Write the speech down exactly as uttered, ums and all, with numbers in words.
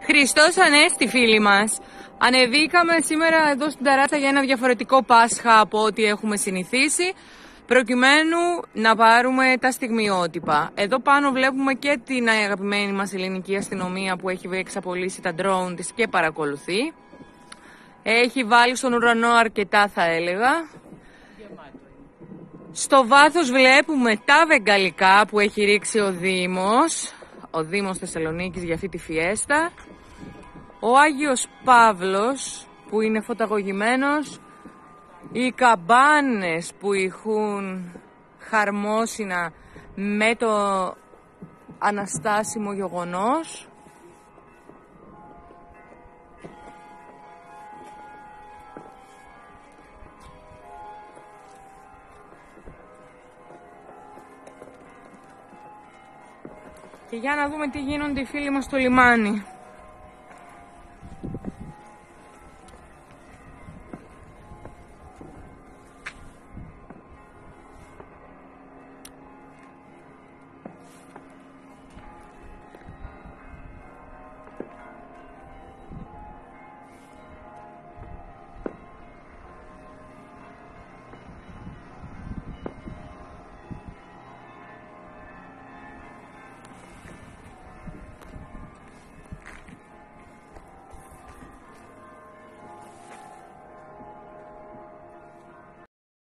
Χριστός Ανέστη, φίλοι μας. Ανεβήκαμε σήμερα εδώ στην ταράτσα για ένα διαφορετικό Πάσχα από ό,τι έχουμε συνηθίσει, προκειμένου να πάρουμε τα στιγμιότυπα. Εδώ πάνω βλέπουμε και την αγαπημένη μας ελληνική αστυνομία που έχει εξαπολύσει τα drone της και παρακολουθεί. Έχει βάλει στον ουρανό αρκετά, θα έλεγα. Στο βάθος βλέπουμε τα βεγγαλικά που έχει ρίξει ο Δήμος, ο Δήμος Θεσσαλονίκης για αυτή τη φιέστα. Ο Άγιος Παύλος που είναι φωταγωγημένος, οι καμπάνες που ηχούν χαρμόσυνα με το αναστάσιμο γεγονός. Και για να δούμε τι γίνονται οι φίλοι μας στο λιμάνι.